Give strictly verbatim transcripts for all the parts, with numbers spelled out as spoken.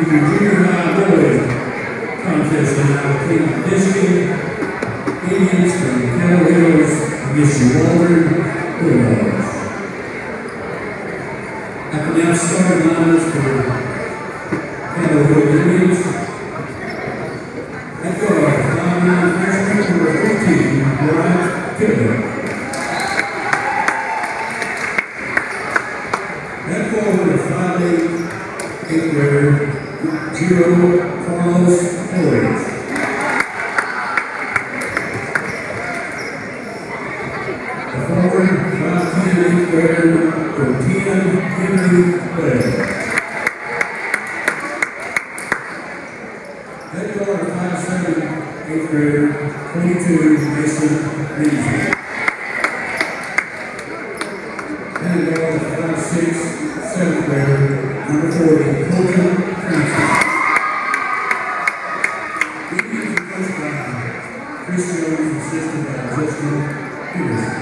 junior high boys contest tonight between Michigan Indians from Kettle Hills against the Waldron Bulldogs. I can now start lineups for Kettle Hill Indians. At guard, five nine freshman number fourteen, Brian Kibble. At forward, five eight, eighth grader, Giro Carlos Flores. At forward, five ten, eighth grader, Cortina Henry Blair. At guard, five seven, eighth grader, twenty-two, Mason Reeves. And at guard, five six, seventh grader, number forty, Colton Francis. Indians are coached by Chris Jones, assisted by Justin Peterson.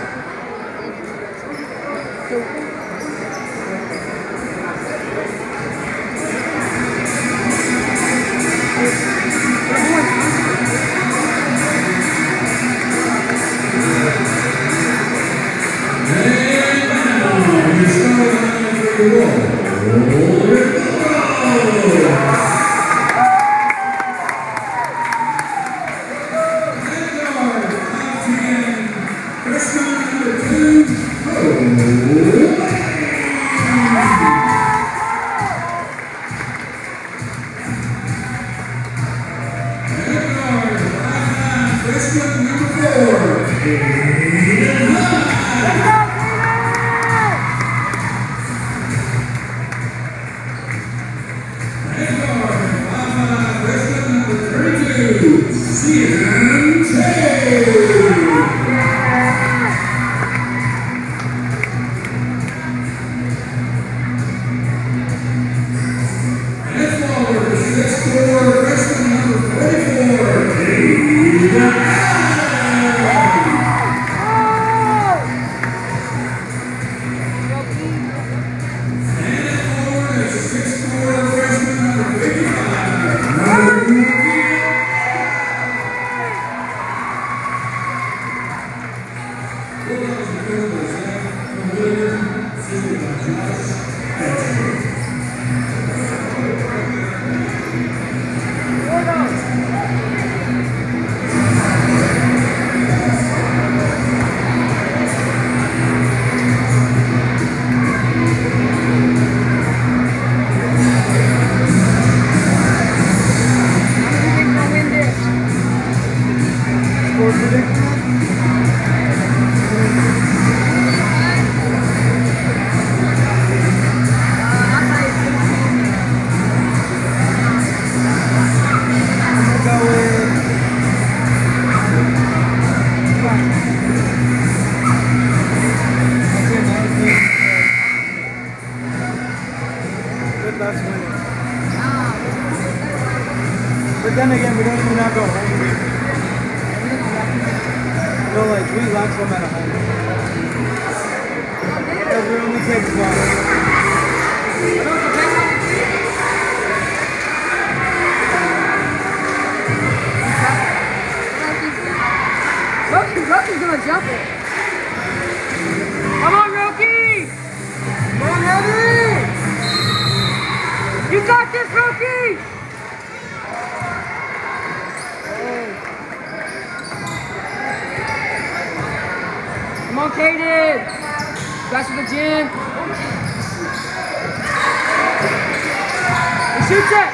But then again, we don't even not go home. Go like three laps home at a home. Because we only take one. Roki's gonna jump it. Come on, Roki! Come on, Henry! You got this, Roki! Come on, Kaden! Back to the gym. He shoots it!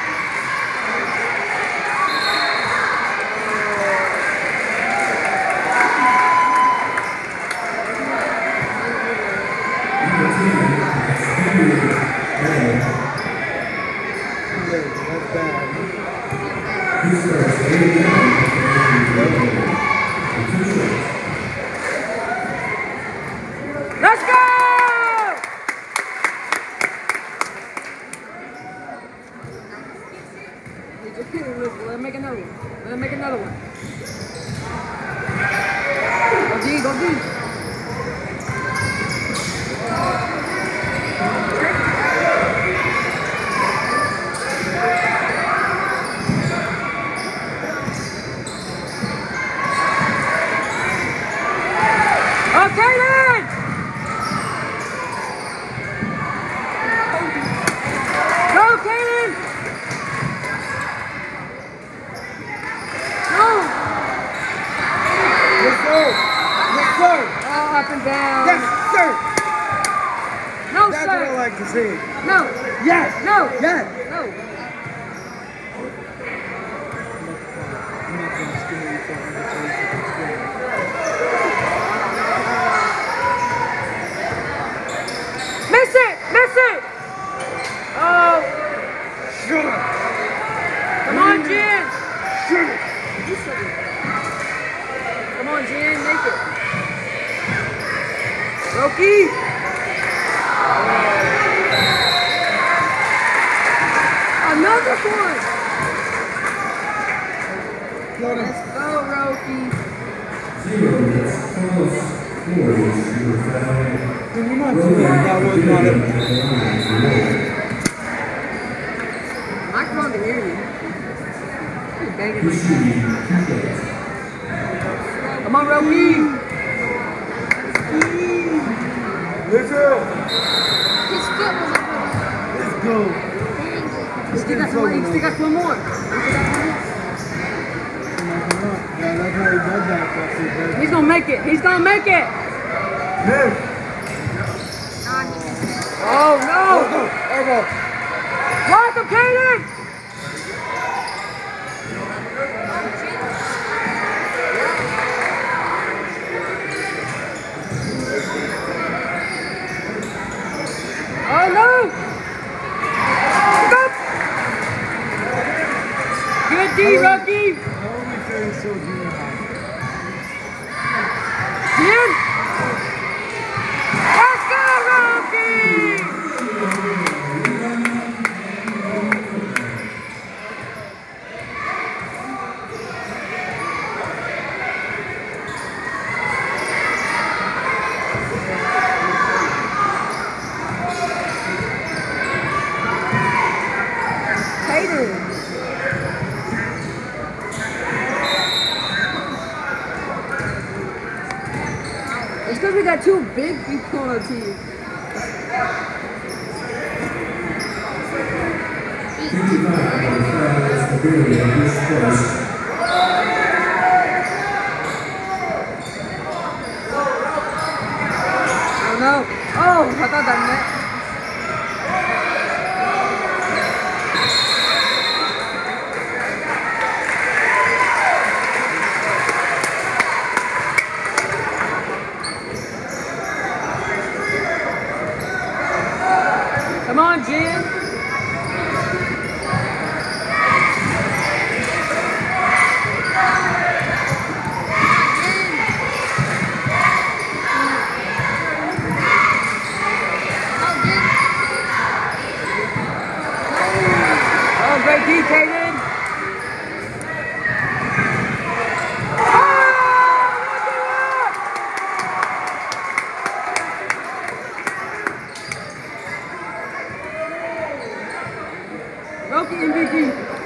Let's go! Kaden! Go, Kaden! Go! Yes, sir. Yes, sir. Oh, up and down. Yes, sir. No, That's sir. what I like to see. No. Yes. No. Yes. No. I'm not going to scare you for Miss it! Miss it! Oh. Shut up. Come on, Jen. Shut up. You said it. Come on, Jen. Make it. Roki. Another one. Got him. Let's go, Roki. Zero, that's Carlos Flores, number five. Can you not do that? That was not it. Microphone to hear you. You're banging my He's shooting two shots. Come on, Roki. Let's go. His foot was over. Let's go. You still got one, you still got one more. You still got one more. Yeah, that's how he does that. That's it. That's He's gonna make it. He's gonna make it. Move. Oh no! Elbow. Elbow. Block him, Kaden! Oh no! Stop! Good D, Rocky! How are we feeling so junior high? Jen! Let's go, Rocky! Kaden! It's because we got two big people on our team. fifty-five, number five, Siberia, East Coast. Oh no! Oh, I thought that meant. Come on, Jen. Oh, great D, Kaden. Roki M V P.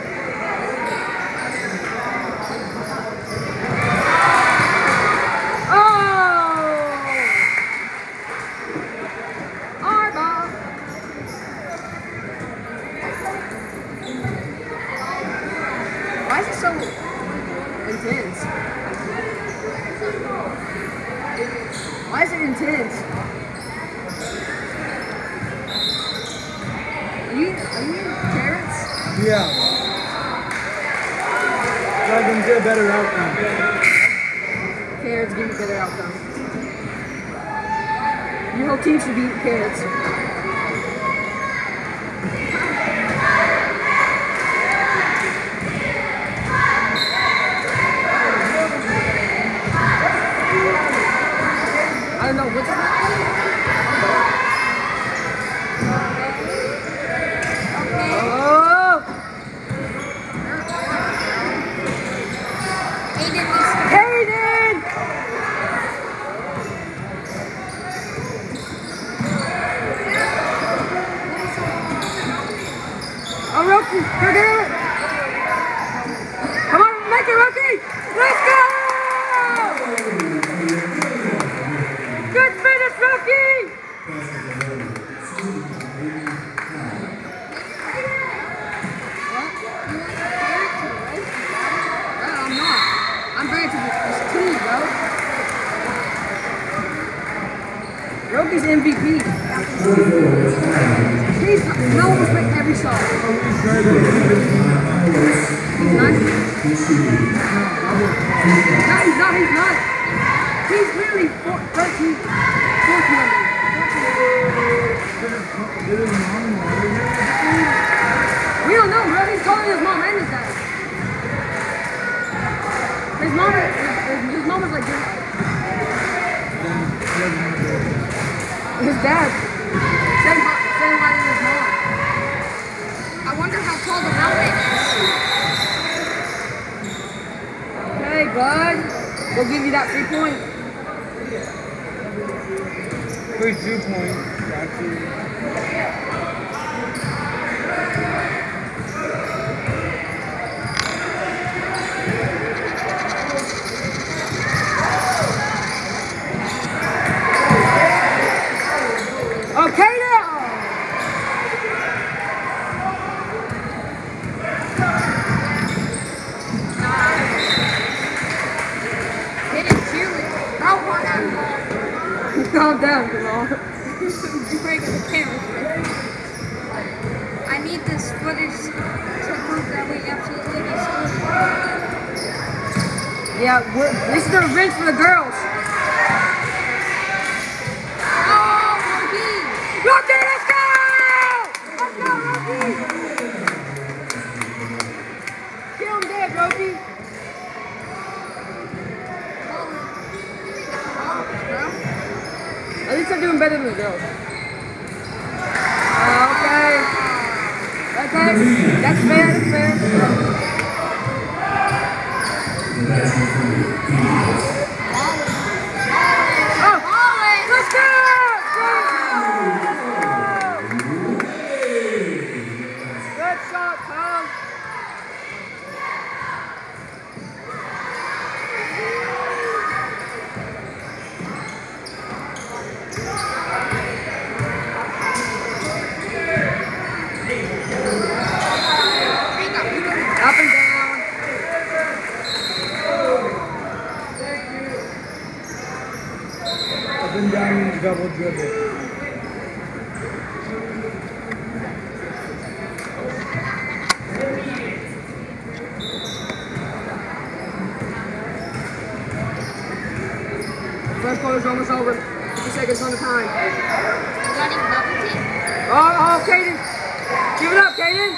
Oh! Arbor. Why is it so intense? Why is it intense? Are you, are you carrots? Yeah. So I can get a better outcome. Carrots give you better outcome. Your whole team should be eating carrots. I don't know, what's it? Oh! Hayden! Oh, Roki, go do it! Come on, make it, Roki! Let's go! Roki's M V P. He's no one respects every shot. He's not. No, he's not. He's not. He's literally four, thirteen, fourteen on me. We don't know, bro. He's calling his mom and his dad. His mom, his, his mom was like, his dad. Same, same height as his mom. I wonder how tall the mountain is. Hey, bud. We'll give you that free point. Free two points. Got you. Okay now. Hit it, cheerleader. Throw one at him. Calm down, Jamal. You're breaking the camera. I need this footage to prove that we absolutely need scored. Yeah, we're, this is the revenge for the girls. Rocky, let's go! Let's go, Rocky! Kill him dead, Rocky. At least I'm doing better than the girls. Uh, okay. Okay, that's fair, that's fair. Oh, let's go! Good shot, Tom. Up and down. Up and down means double dribble. First quarter's almost over. fifty seconds on the time. Running double team. Oh, oh, Caden. Give it up, Caden.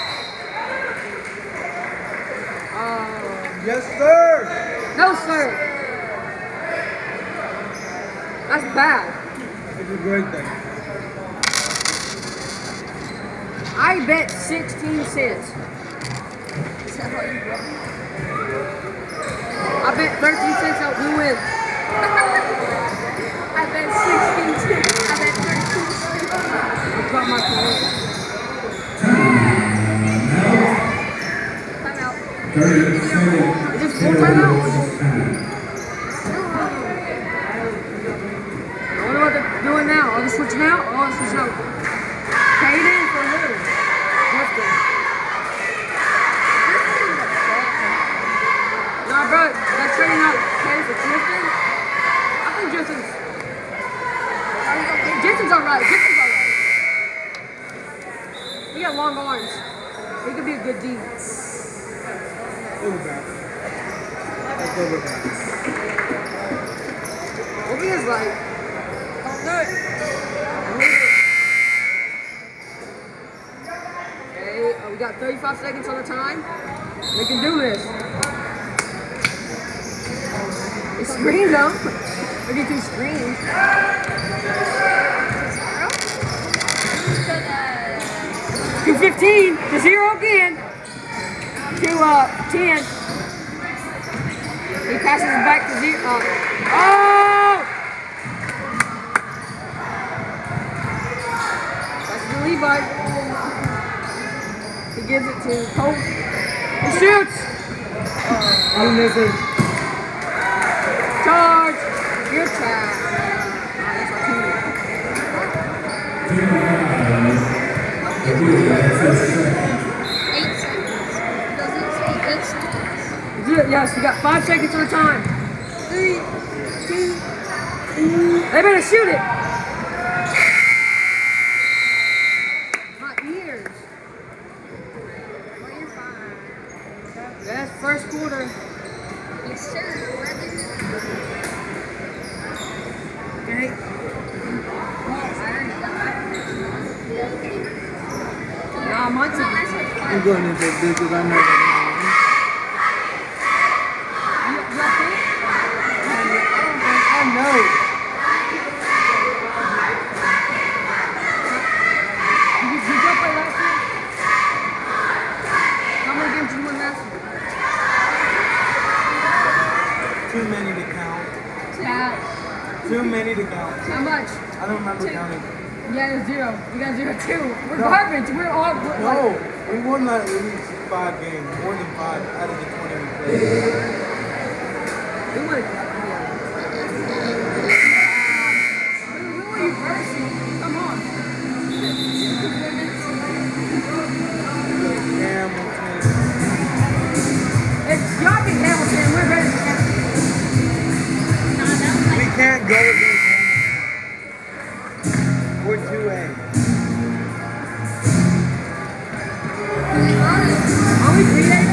Oh, Yes, sir. no, sir. That's bad. It's a great thing. I bet sixteen cents. Is that what you want? I bet thirteen cents that we win. I bet sixteen cents. I bet thirteen cents. I got my point. Time out. thirty seconds. Is this full timeout? I wonder what they're doing now. Are they switching out? Oh, they're switching out. Caden for who? Clifton. Nah, bro, they're trading out Caden for Clifton. I think Justin's. Justin's alright. Justin's alright. He got long arms. He could be a good D. Overback. That's overback. What he is like? Don't do it. Okay, uh, we got thirty-five seconds on the time. We can do this. It's screen though. Look at two screens. two fifteen to zero again. To uh, ten. He passes it back to zero. Uh, oh! That's to Levi. He gives it to Colt. He shoots! I'm missing. Charge! Your tag. Oh, that's our Eight seconds. Does it say eight seconds? team. Yes, we got five seconds on the time. Three, two, They better shoot it. five months ago. I'm going into this because I know that. You, you okay? I know. Did you, did you play last year? How many games did you win last year? Too many to count. Yeah. Too many to count. How much? I don't remember Two. counting. Yeah, it's zero. We got zero too. We're No. garbage. We're all. We're No, like, we won like at least five games, more than five out of the twenty we played. we won. Yeah. Who are you first? Come on. Hamilton. It's y'all beat Hamilton. We're better than Hamilton. We can't go against Hamilton. We're two A. Are we three A?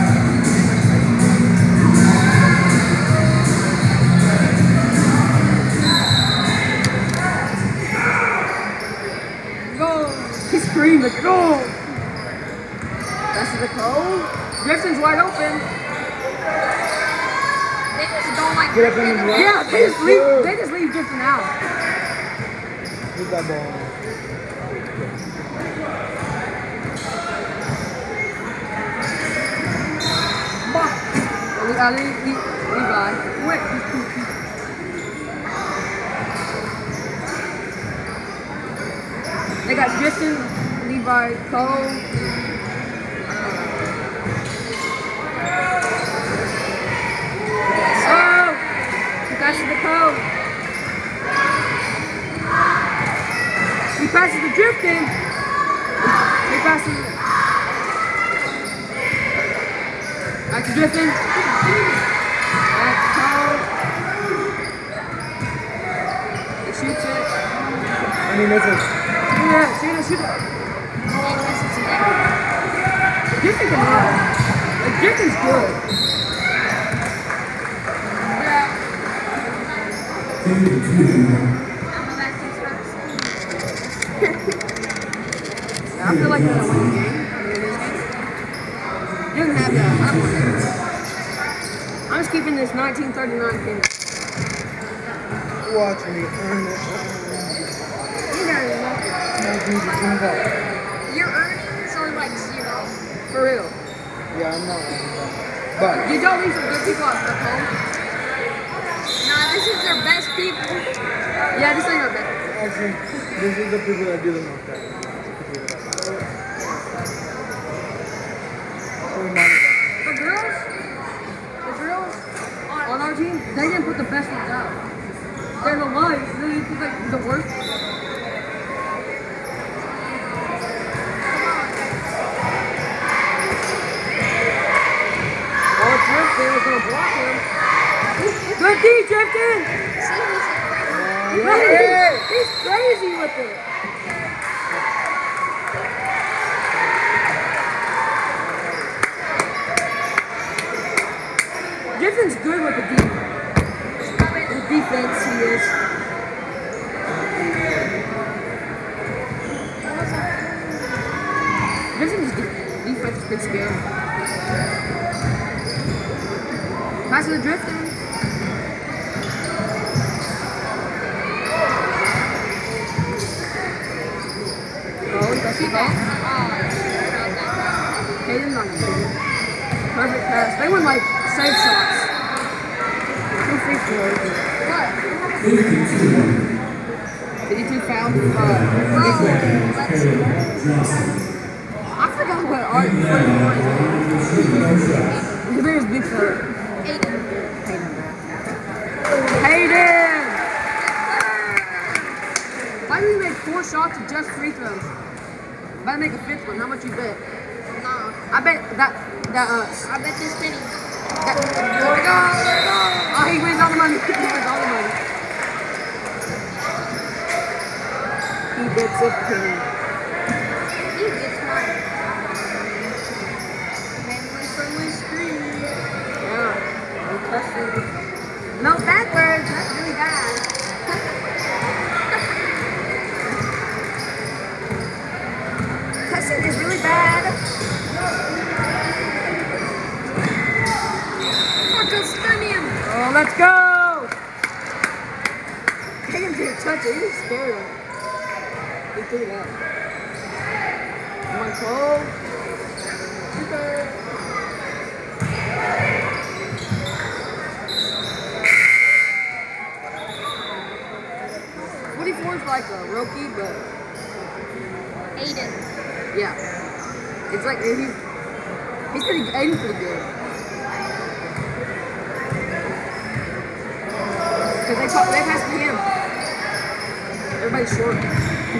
Go! He's screaming, go! That's the goal. Griffin's wide open. They just don't like Get up in the right. Yeah, they just leave. They just leave Griffin out. Get that ball. Uh, Le- Le- Levi. Quick. They got Justin, Levi, Cole. Oh! He passes the Cole. He passes the Drifting. He passes it. Back to Drifting. Back to Cole. He shoots it. And he misses. Yeah, shoot it, shoot it. Drifting can run. Like, Drifting's good. I feel like they're gonna win the game. He doesn't have that. I don't want that. I'm just keeping this nineteen thirty-nine pin. Watch me earn it. You got it, man. Your earnings are like zero. For real. Yeah, I'm not earning that. But You don't leave some good people at home. Nah, this is their best people. Yeah, this ain't our best. actually, this is the people that do the most practice. The girls, the girls on our team, they didn't put the best ones out. They're the ones, they put like the worst ones. Oh, it's Drifting, it's gonna block him. Good D, Drifting! Yeah. He's crazy with it. Drifting's good with the defense. The defense, he is. Drifting's de defense is pretty scary. Pass to the Drifting. Oh, he got the ball. Hayden's on it. Perfect pass. They went like save shots. Two free throws. fifty-two foul. Uh, I forgot what art forty-four is. His name is Big Fur. Hayden! Why do we make four shots with just free throws? If I make a fifth one, how much you bet? Nah, I bet that that uh I bet this penny. that, there we go, there we go. Oh, he wins all the money. He wins all the money. He bets a penny. He gets mine. Family friendly screen. Yeah. No cussing. No backwards. That's really bad. Cussing is really bad. three left. Come on, Cole. Super. twenty-four is like a Roki, but Aiden. yeah. It's like he's he's pretty Aiden's pretty good. Cause they they pass to him. Everybody's short. Me, me.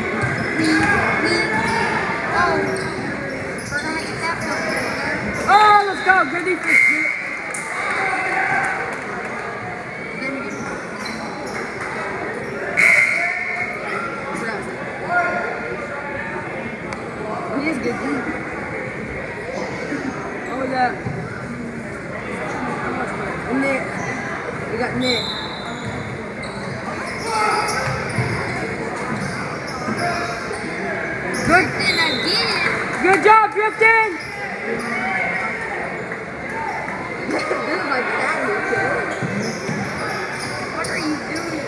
Oh. We're gonna get that film. Oh, let's go. Good defense. Good. Then we get Oh, he is good deep. Oh, we got Nick. We got Nick. Good. Then again. Good job, Drifting. This is like that, okay? What are you doing?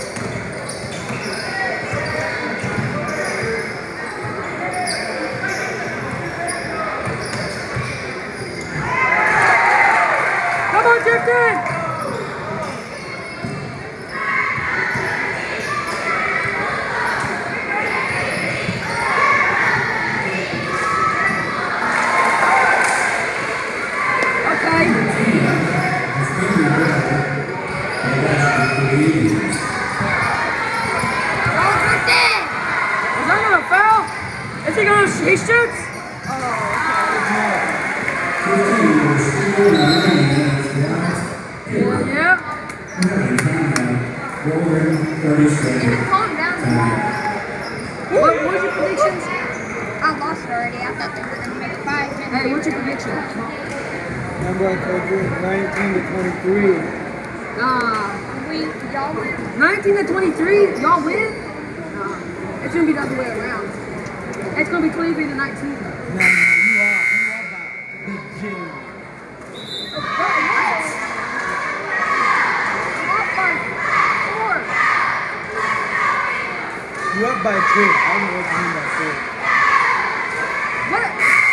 Come on, Drifting. Okay. Go Drifting! Is that gonna foul? Is he gonna he shoots? Oh, okay. Yeah. Even calm down. What, what was your predictions? I lost already. I thought they were going to make five minutes. Hey, what's your prediction? Remember I told you nineteen to twenty-three. Nah. We, y'all win. nineteen to twenty-three, y'all win? Nah. It's gonna be the other way around. It's gonna be twenty-three to nineteen. No, no, you are. You are about big Jim. What? Up by four. You up by two. I don't know what you mean by four. What?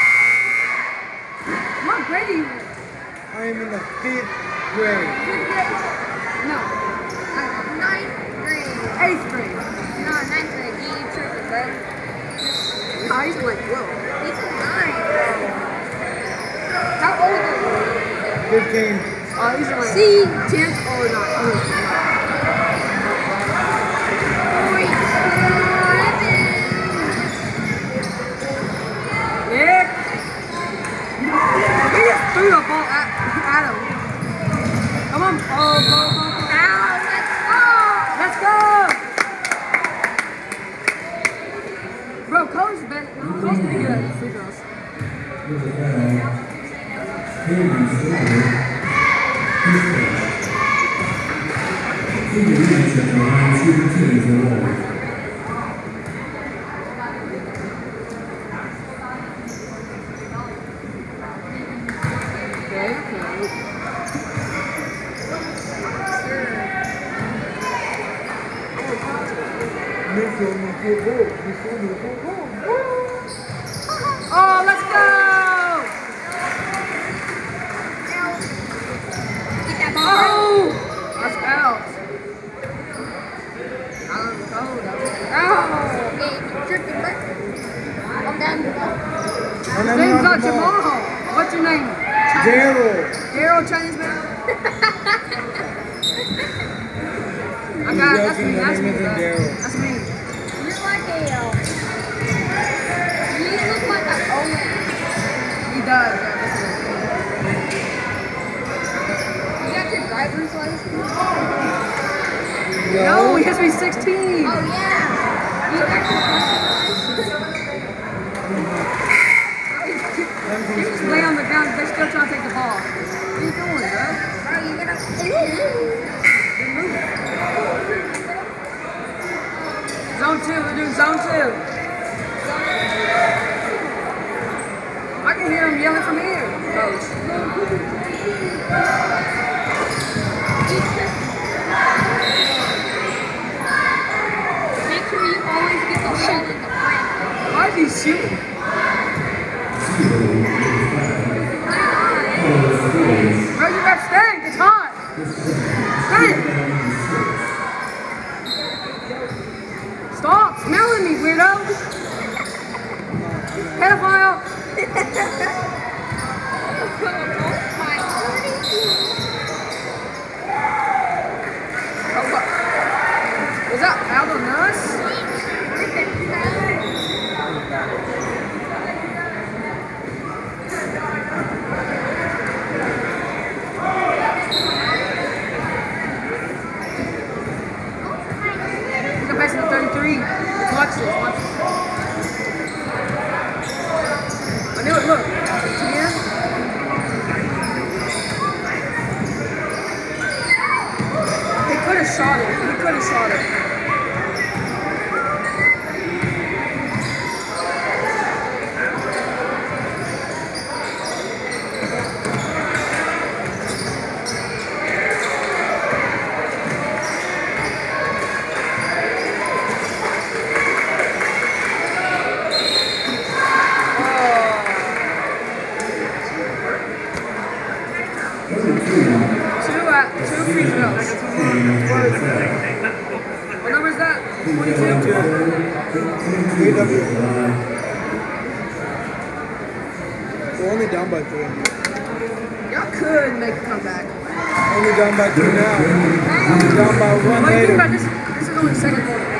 What grade are you in? I am in the fifth grade. Fifth grade? No. Ninth grade. Eighth grade. No, ninth grade. You tripping, bro. Nah, he's like, whoa. He's a nine. How old are you? Fifteen. Oh, he's like See? tenth or not. Oh, Nick! He just threw the ball at, at him. Come on. Oh, go, go, go. Ow, let's go. Let's go! Bro, Cole's been, Cole's pretty good at free throws. Okay, okay. Mitchell, Mitchell, go. Mitchell, Mitchell, go. Oh, let's go! Get that ball. Oh! That's out. I'm cold. Oh! Hey, you're tripping, bro. I'm down to go. And then Name's you not have the ball. Jamal. What's your name? Daryl. Daryl Chinese man? I got it. That's me. That's me. bro. That's me. You're like a, uh, you look like an Owen. He does. Yeah, that's You got your driver's license? it. No, he has to be sixteen. Oh, yeah. You got your driver's license? He just lay on the ground. They're still trying to take the ball. What are you doing, bro? Bro, you gotta... They're moving. Zone two. We're doing zone two. I can hear him yelling from here, coach. Make sure you always get the ball in the Rocky's shooting. Where's your rep stand? It's hot. Stay. Stop smelling me, weirdo. Pedophile. Was that Aldo Nuss? Go back to the thirty-three. Watch this, watch this. I knew it, look. ten. He could have shot it. He could have shot it. What number is that? twenty-two? We're only down by three. Y'all could make a comeback. Only down by three now. Only down by one What do you think later. about this? This is only the second quarter.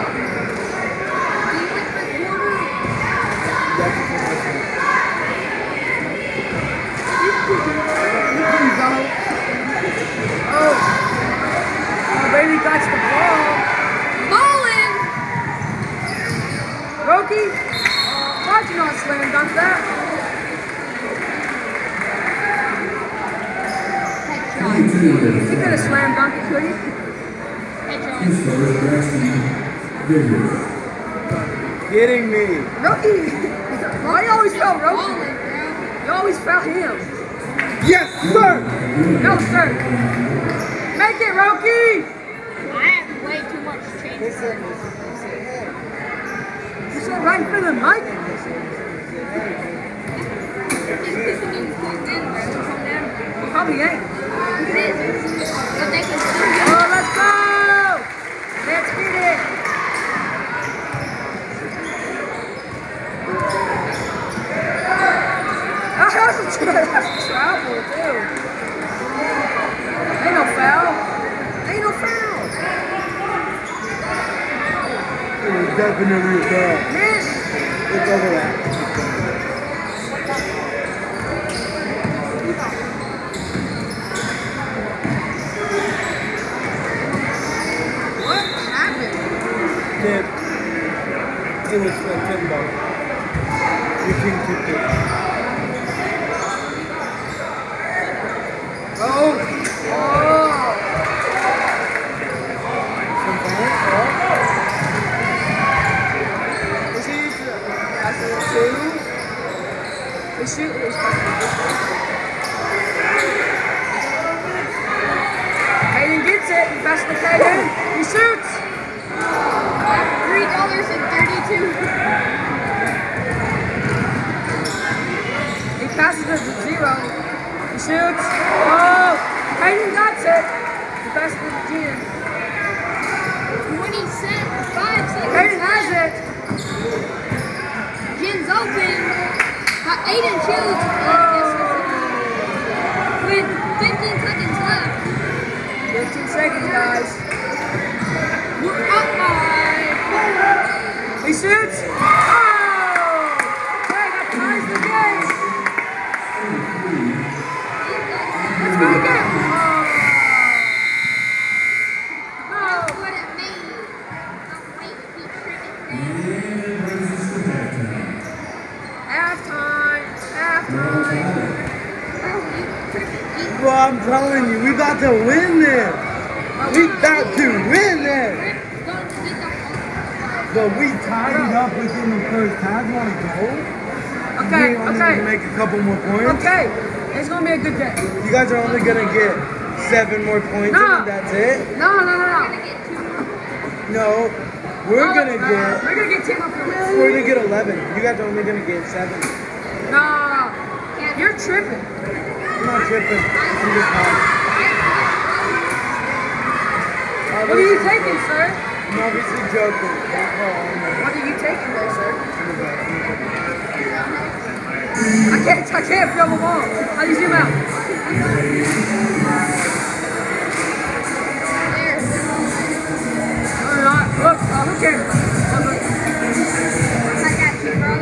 Oh, oh, baby got the ball. Ballin'! Roki, why'd you not slam dunk that? Headshot. He could have slam dunked it, could he? Headshot. Kidding me. Roki, why you always foul Roki? Ballin', bro. You always foul him. Yes, sir. No, sir. Make it, Roki! I have way too much change. Listen, You said right in front of the mic. Just pissing you calm down, bro. Calm down. You probably ain't. Look at this. But they can still get Oh, let's go! Let's get it! That's a, tra- that's a travel, too. Ain't no foul. Ain't no foul. it was definitely a foul. Man, It's over that. what happened? Tip. It was a tip ball. Your team tipped it. Oh. Oh. Is he that's a two? The shoot is Hayden gets it. He passes to Hayden. He shoots. three dollars and thirty-two He passes it to zero. He shoots. Oh, Hayden got it. He passes it to Jen. twenty cents, five seconds. Hayden has it. Jen's open. Got Aiden shoots. With fifteen seconds left. fifteen seconds, guys. We're up by He shoots. Oh! Hey, that ties the game. Let's make it. Oh. No. what it means. Don't wait, keep And brings us to halftime. Halftime. Halftime. Well, I'm telling you, we got to win this. We got to win this. But we tied it up within the first half. You want to go? Okay, We only okay. need to make a couple more points. Okay. It's gonna be a good day. You guys are only gonna get seven more points, No. and that's it. No, no, no, no. No, we're gonna Uh, get. We're gonna get ten up here. we're gonna get eleven. You guys are only gonna get seven. Nah, you're tripping. I'm not tripping. I'm just high. What are you taking, sir? I'm obviously joking. Don't call on me. What are you taking there, sir? I can't, I can't film them all. How do you zoom out? Oh, not. Look, uh, who cares? Oh, look. I got you, bro.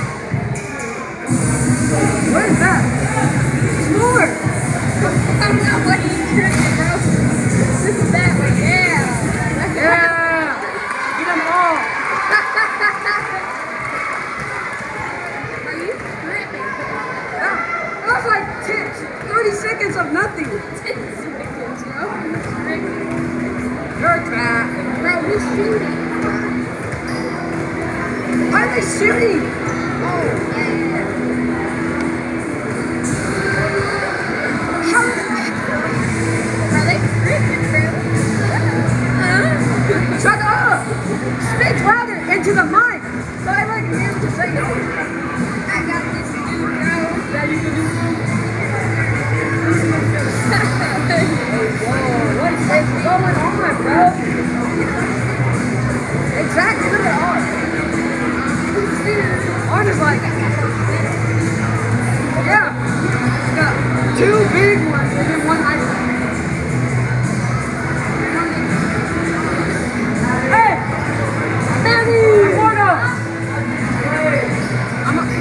What is that? It's more. I don't know what you drinking, bro. This is that one, yeah. Yeah. Get them all. Are you tripping? Yeah. That was like ten, thirty seconds of nothing. ten seconds, bro. You're tripping. You're trash. Bro, who's shooting? Why are they shooting? Oh, yeah. How is that? Bro, they tripping, bro. Huh? Shut up! Speak louder into the mic so everyone can hear what you're saying. I got this dude, bro. Yeah, you can do it. Whoa, What is going on, bro? Exactly, look at ours. Ours is like, yeah, we got two big ones and then one ice cream. Hey! Manny! Porto! I'm a,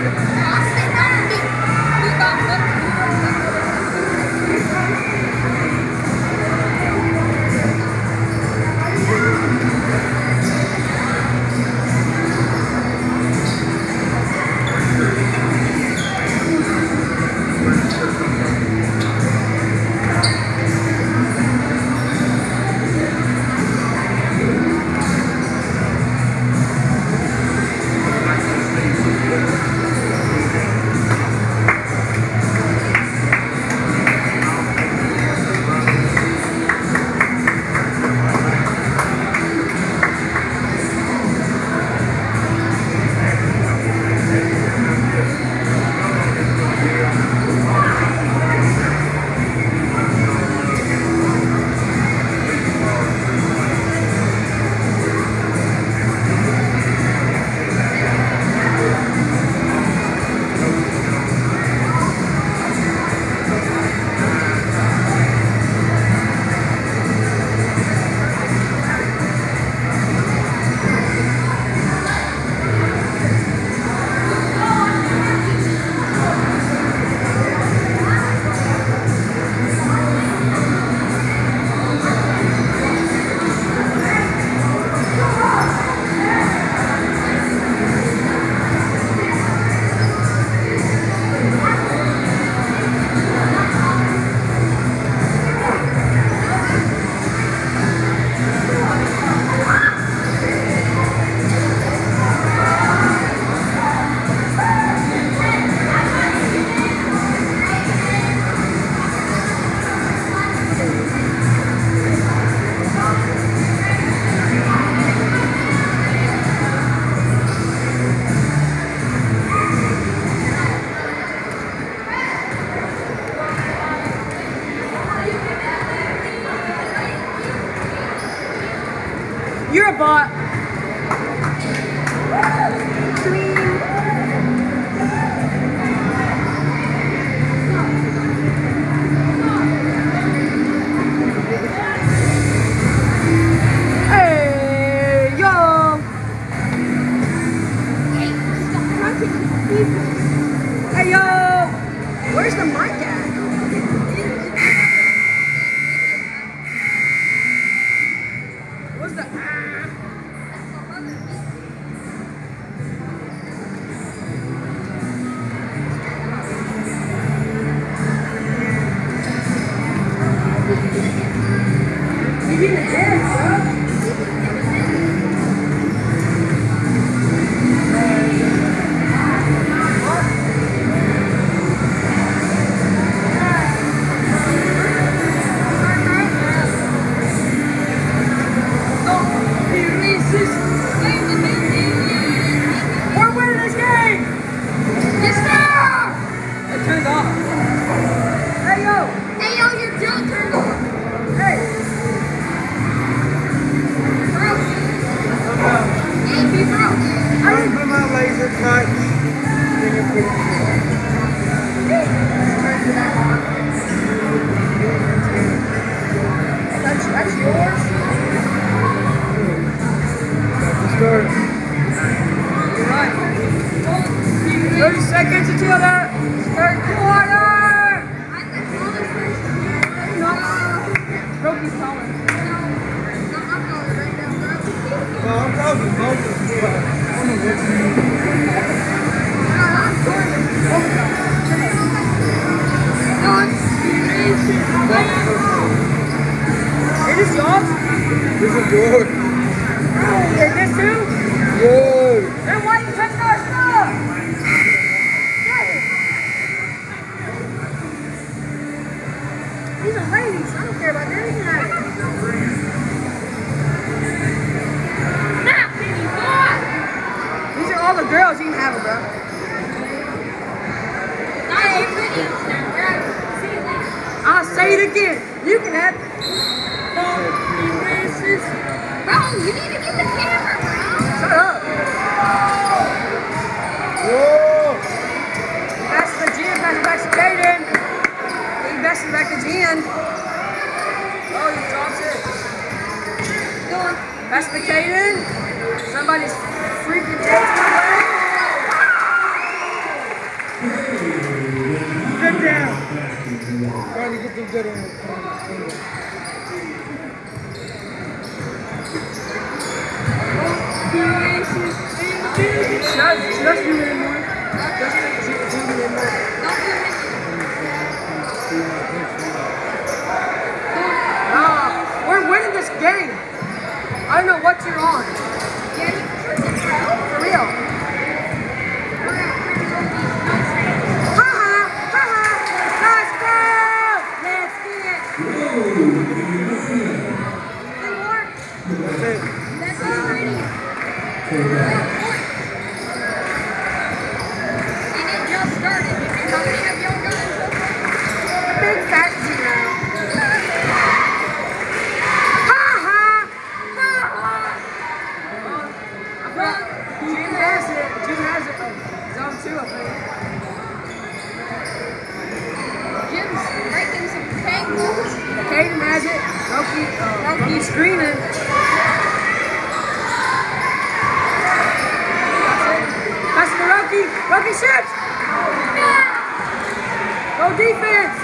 you're a bot. Hey, yo. Hey, yo. Where's the mic at? What's the... You in the head, bro. touch. That's, that's yours? Start. You're right. thirty seconds until the third quarter. I'm the tallest person here. No. Roki's taller. No, I'm taller right now, bro. Well, I'm probably both of them. I don't know what to do. I'm taller. Is this yours? This is yours. Is this too? Yours. Then why you touch our stuff? These are ladies. I don't care about them. You can have it. Not Penny, boy. These are all the girls. You can have them, bro. I ain't Penny. See you later. I'll say it again. You can have it. Bro, you need to get the camera, bro. Shut up. Whoa. Pass to the Jen. Pass it back to Caden. He passes it back to Jen. Oh, he drops it. Go on. Pass it to Caden. Somebody's freaking dancing away. Good down. Trying to get them dead on the finger. Just, just do it anymore. Just, just do it anymore. Nah, we're winning this game. I don't know what you're on. For real. Ha ha, ha ha. Let's go. Let's get it. One more. That's it. That's already. And it just started. How many of y'all got it? Big fat zero. Ha ha. Ha ha. Well, Jim has it. Jim has it. Zone two, I think. Jim's breaking some tables. Caden has it. Roki, uh, Roki's screening. Pass it to Roki. Roki shoots. Go defense.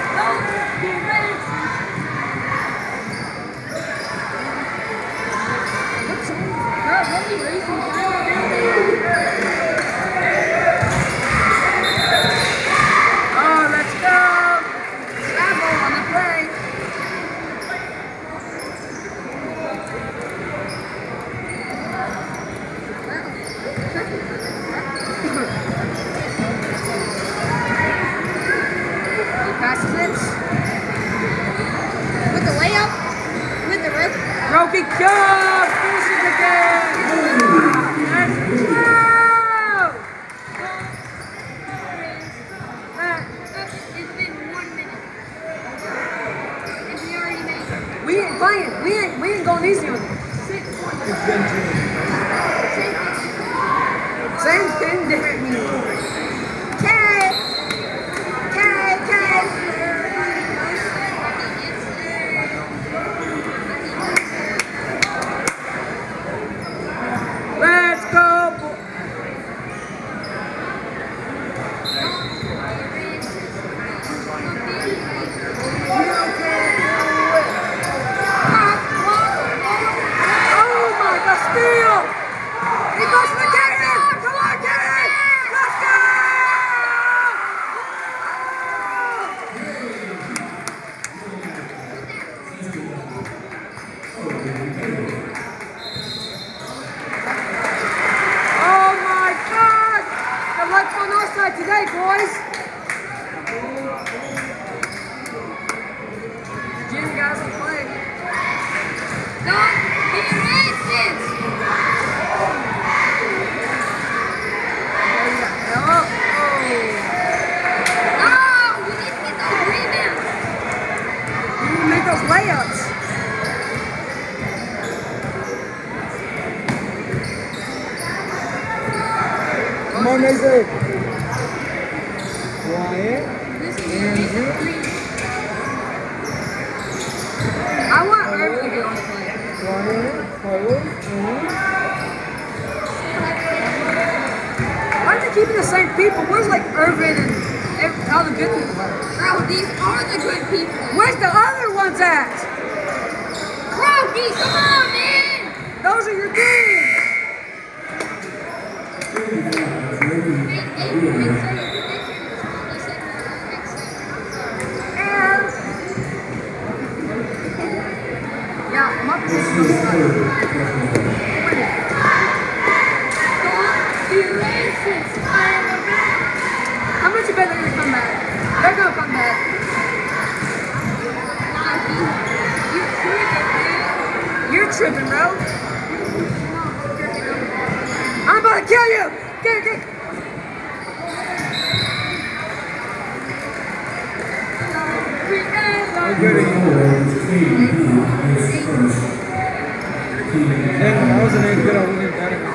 Girl, let me raise some power. Oh, let's go. Travel on the play. He passes it. With the layup, with the rope. Roki goes. Finishes the game. Let's go. It's been one minute. And we already made it. We ain't playing. We ain't, we ain't going easy on it. Six points. It's been ten. Same thing, different meaning. K. K. K. Let's go. Oh my God, steal! He goes for Caden! Come on, Caden! Let's go! Oh my God! The luck's on our side today, boys. Jim guys will play. Don't be racist. Oh, oh. Oh, we need to get those rebounds. You need to make those layups. Come on, Mason. Quiet. Andrew. I want Irvin to get on the plane. Quiet. Carlos. Uh-huh. Why are they keeping the same people? Where's like Irvin and every, all the good people? Bro, these are the good people. Where's the other ones at? Bro, these, come on, man. Those are your teams. And yeah, my position is how much you bet they're gonna come back? They're gonna come back. You're tripping, bro. I'm about to kill you. Get, get. How good are you? Dang, I wasn't any good. I wouldn't have done it.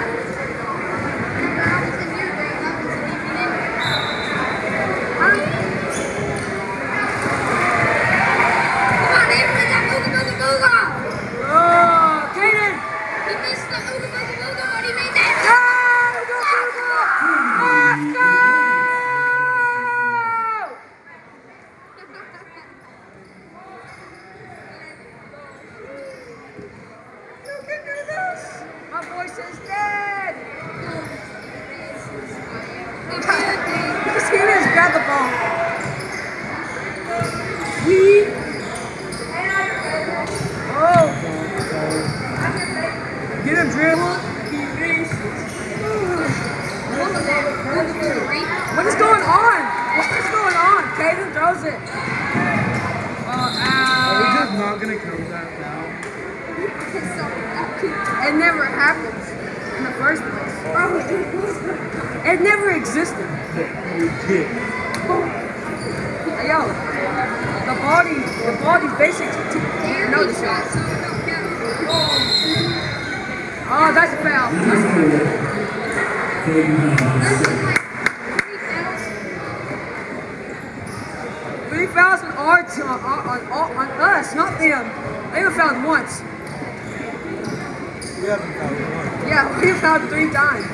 Get him, dribble. What is going on? What is going on? Caden throws it. Oh, Are we ow. just not gonna count that now? It never happens in the first place. It never existed. We did. Hey, yo, the body, the body's basic. You know this shit. Oh, that's a foul. That's a foul. Three fouls on our t on, on, on, on us, not them. They were fouled once. We haven't found one. Yeah, we were fouled three times.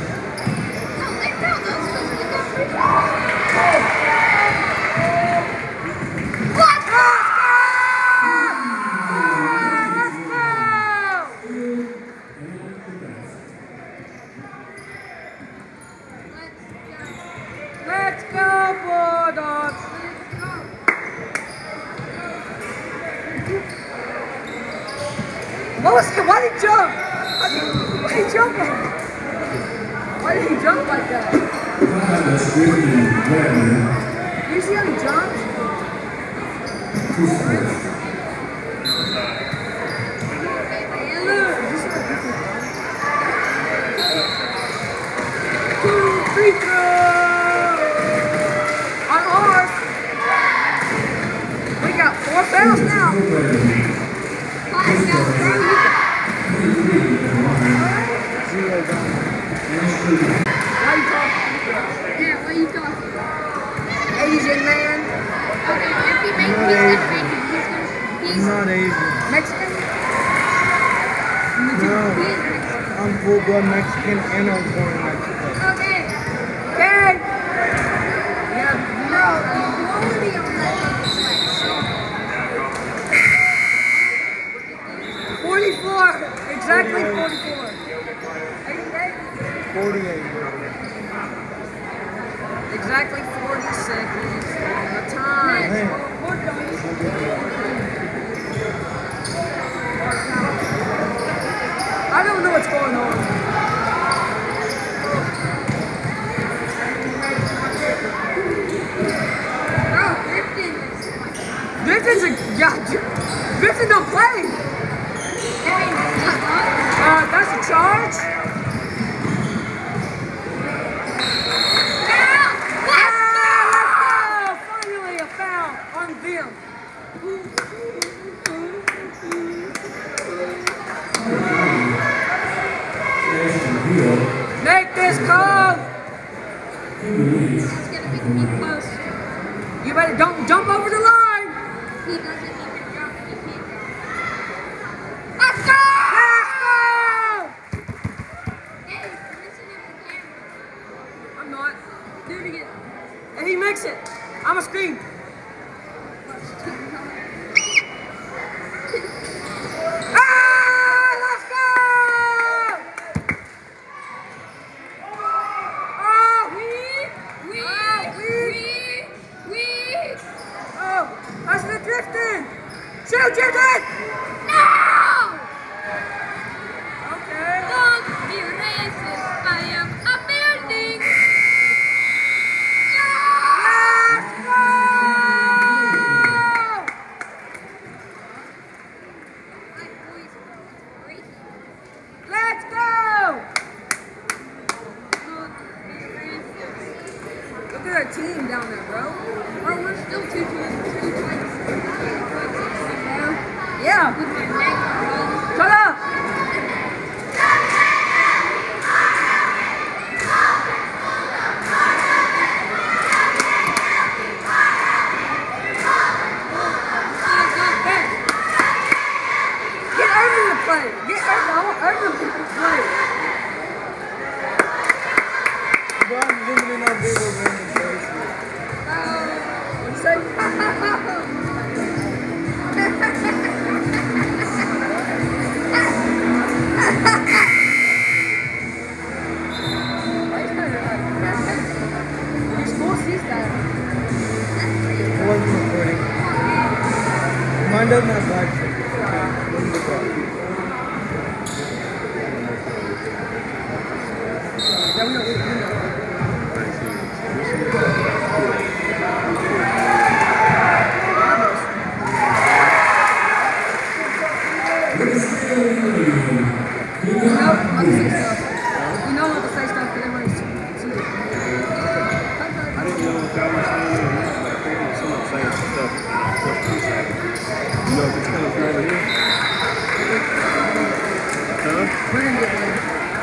Let's go, Bulldogs! What was why did he jump? Why did he jump like that? Why did he jump like that? You see how he jumps? And look, this is a different two, three throws! On ours! We got four fouls now! Zero down. Why are you talking? Yeah, what are you talking about? Asian man? Okay, if he makes, Not he's Asian. gonna make it. He's gonna, I'm he's, not Asian. Mexican? No. he's Mexican. I'm full blood Mexican and I was born in Mexico. Okay. Okay! Yeah, Bro, the quality of that is like so. forty-four! Exactly forty-four. Are you ready? forty-eight. Exactly forty seconds. The time. Man. We're done. I don't know what's going on. Bro, Griffin. Griffin's a yeah. Griffin don't play. Hey, Uh, that's a charge. foul! Let's Ah, finally a foul on them. Make this call. wins. He's gonna make me close. You better don't jump over the line. He doesn't even jump. He can't jump. Let's go! Let's go! Hey, you're missing it with the camera. I'm not. Do it again. If he makes it, I'm a scream. Ah, let's go! Oh, We, we, Oh, we. we, we. oh, I should have drifted. Shoot, drifted. No! Okay. Don't be racist. I am a building. Let's go! My voice is crazy. Let's go! Don't be racist. Look at our team down there, bro. Or we're still two two two points. Yeah. With my neck roll. Shut up. Get Irvin to play. Get Irvin. I want Irvin to play. Bro, I'm limiting our video game first. What'd you say? Your school sees that. I wasn't recording. Mine doesn't have live stream. Let me look up. Yeah, we know. We know. You know how to say stuff. You know how to say stuff, but everyone see it. I didn't know if that was saying it, but I think it's someone saying some stuff. You know if it's coming from over here? Huh? We're gonna get there.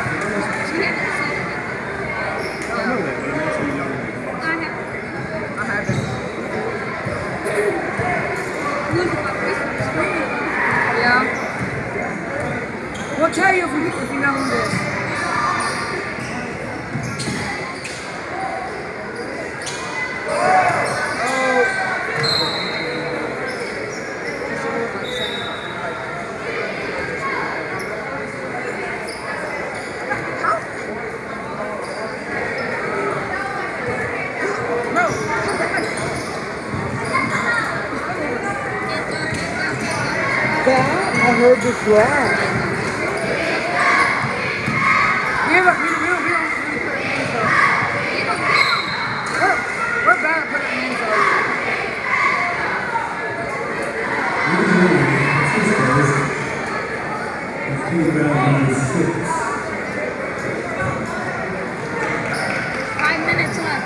I know that, but I'm asking you know. I have I have it. look at my face. Yeah. We'll tell you if we if you know who it is. That? I heard this laugh. We have a, we, we don't, we don't, we don't put our hands up. We're, we're bad at putting our hands up. Let's do round number six. Five minutes left.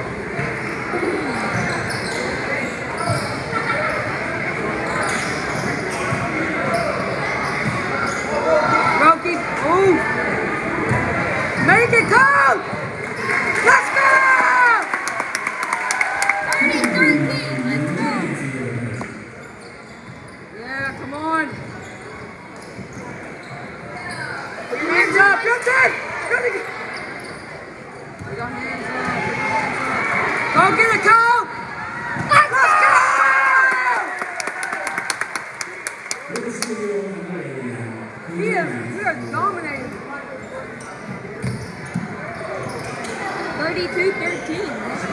Rocky, ooh. Make it go! Let's go! thirty thirteen. Let's go. Yeah, come on. Put your hands up, Justin! Justin! Put your hands up. Go get it, Cole! Let's go! We are, we are dominating. thirty-two thirteen.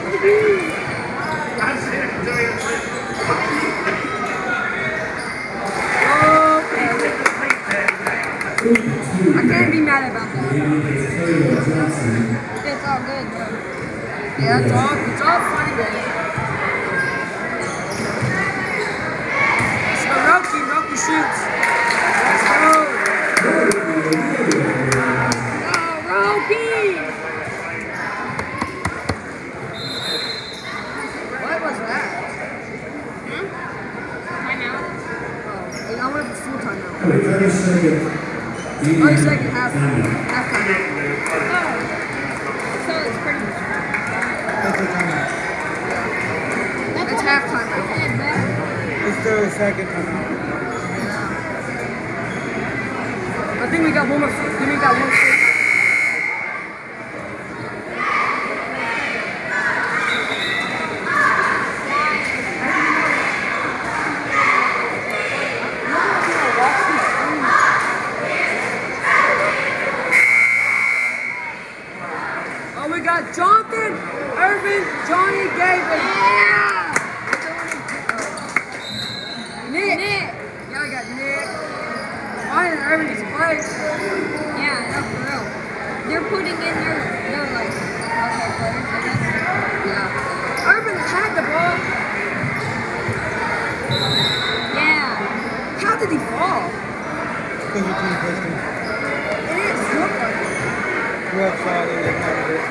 I can't be mad about that. It's all good though. Yeah, it's all, it's all fun and good. So Rocky, Rocky shoots. Let's go. Oh, Rocky! What was that? Hmm? Timeout. Oh, I went for full time now. thirty second. thirty second half. Half time. Oh. So it's pretty much. second timeout. I think we got one more. I think we got one more. Oh, we got Jonathan, Irvin, Johnny, Gabe, and Yeah! Nick. Nick. Yeah, I got Nick. Ryan and Irvin just played. Yeah, no, for real. They're putting in their, their like, okay, players, I guess. Yeah. Irvin had the ball. Yeah. How did he fall? Because your team pushed him. It is look like it. Ref saw it and they counted it.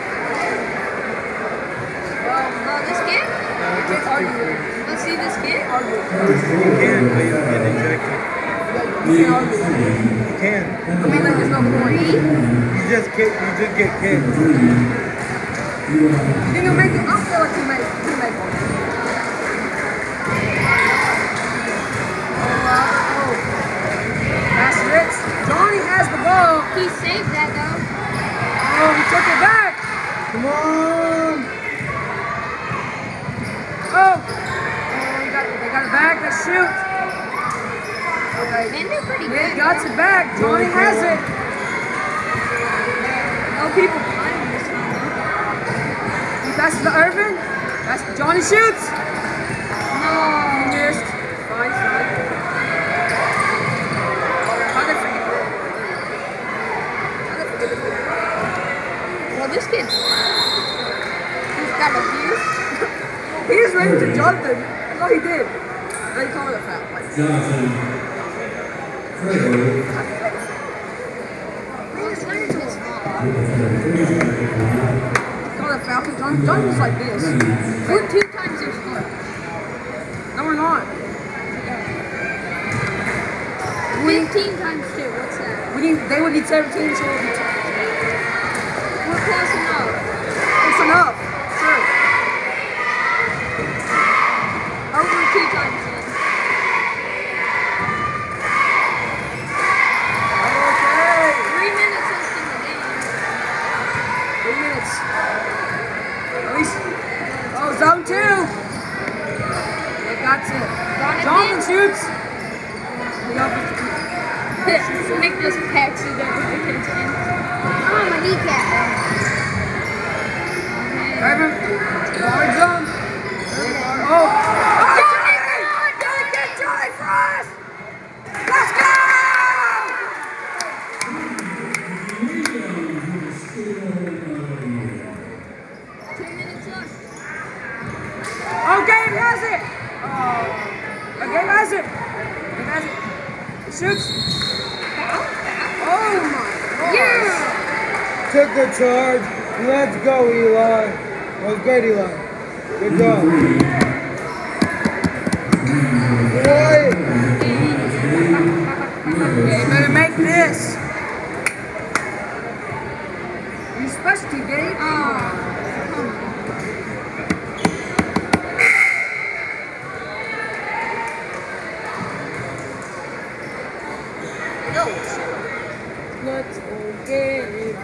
Well, Oh, this kid? Uh, can't just argue two with free. it. Let's see this kid? Argue with it. You can, but you'll get ejected. You can't argue with it. You can. I mean, like, there's no point. You just kick. You just get kicked. You think he'll make it? I feel like he may, he may go. Oh, wow. Oh. That's Rich. Johnny has the ball. He saved that though. Oh, he took it back. Come on. Oh. Oh, they got, they got it back. Let's shoot. Okay. Man, they're pretty Nick good. got it back. Johnny has it. No people behind this one. He passes to Irvin. That's Johnny shoots. No. He missed. Fine, fine. How did I forget? How did I forget it? Well, this kid, he's got a beard. He just ran into Jonathan. That's all he did. And then he called it a foul. Like, Jonathan. Trejo. he just ran into his mom. Three Called it a foul. John, John was like this. We're two times their score. No, we're not. Fifteen times two. What's that? We need. They would need seventeen, so we'll be ten. We're close enough. It's enough. Sure. Over two times then. Okay. Three minutes left in the game. Three minutes. At least. Oh, zone two. They got it. Jonathan shoots. The offensive. Nick just packs it up with the kid's in. Oh, my kneecap. Irvin. Large zone. Oh. Oh, Johnny, Johnny! come on, Johnny, get Johnny for us! Let's go! Two minutes left. Oh, Gabe has it! Oh, oh Gabe has it. Gabe has it. He shoots. Oh my God. Yeah! Took the charge. Let's go, Eli. That was great, Eli. Good job. What? Yeah, you better make this. You specialty, Gabe. Oh, come on. Yo. Let's go, Gabe.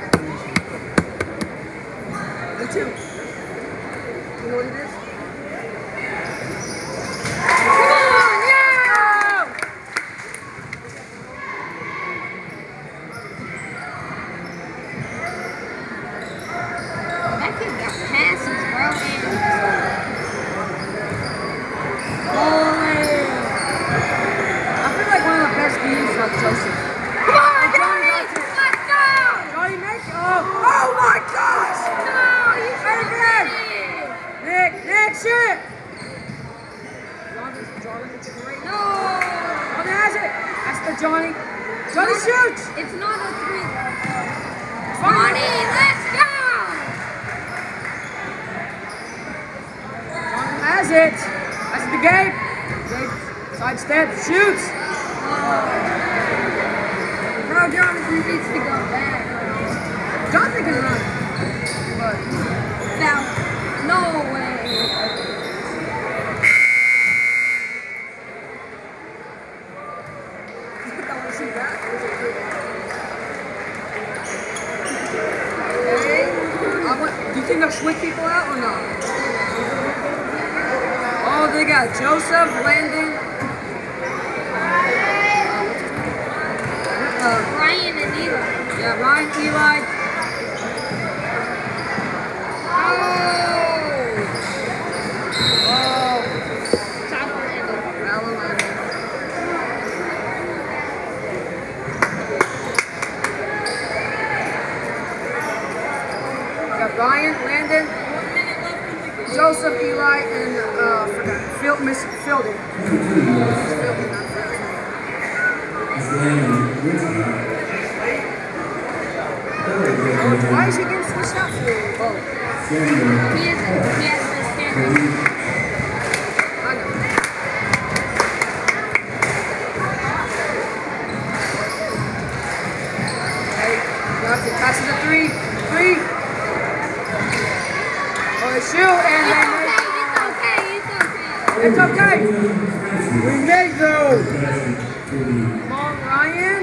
Me too. You know what it is? Come on, yeah! That kid got passes, bro. Holy. I feel like one of the best games like Joseph. Come on, Johnny! Let's go! Johnny, make it. Oh, oh my gosh! No, you should have Irvin! done it! Nick, Nick, shoot! Jonathan, Jonathan, it's great. No! Johnny has it. That's the Johnny. Johnny shoots. It's not a three. Fine. Johnny, let's go! Johnny has it. That's the Gabe. Gabe sidestep, shoots. Bro, Jonathan needs to go back. Jonathan can run. But Foul. No way. think they'll switch people out or not? Oh, they got Joseph, Landon, uh, Ryan and Eli. yeah, Ryan, Eli. Oh! Oh! Chopper and Alabama. Got Ryan, Landon, Joseph, Eli, and uh, forgot Phil, Miss Fielding. Fielding, not Fielding. It's Landon Richmond. Why is he getting switched out for? Oh, Samuel. He is. He has to stand up. I know. Hey, got it. Passes a three. Three. Oh, they shoot and It's they okay. It's okay. make. It's okay. It's okay. We made those. Come on, Ryan.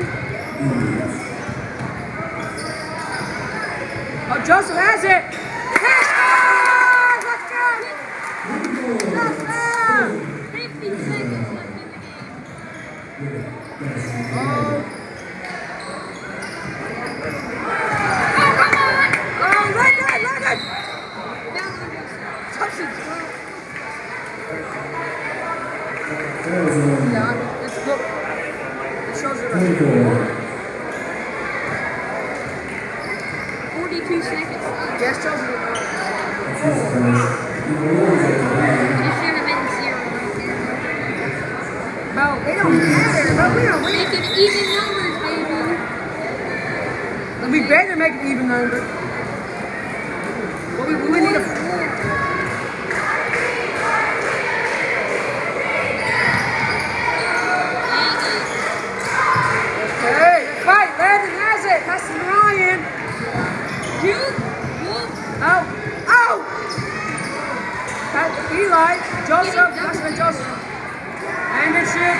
Oh, Joseph has it. Yes! Let's go! Let's go! fifty seconds left in the game. Oh. Oh, come on! Oh, Landon, Landon! Down on Joseph. Touch it. That was um, Yeah, it's look. It shows it right here. twenty-four. forty-two seconds left. Yes, shows it right That's his first. He belongs at the line. It should have been zero right there. Bro, they don't matter, bro. We don't win. Make it even numbers, baby. We better make it even number. But we, we need a. Hey, fight. Landon has it. That's Ryan. You? Whoop. Oh. Oh! Pat, Eli. Joseph. That's for Joseph. Landon shoots.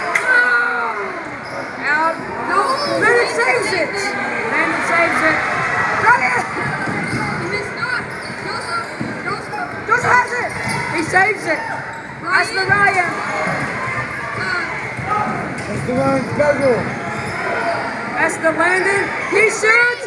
Oh. Out. No. Landon saves it. Landon saves it. Ryan! You missed not. Joseph. Joseph. Joseph has it. He saves it. That's the Ryan. Uh, Let's do on schedule. That's the Landon. He shoots.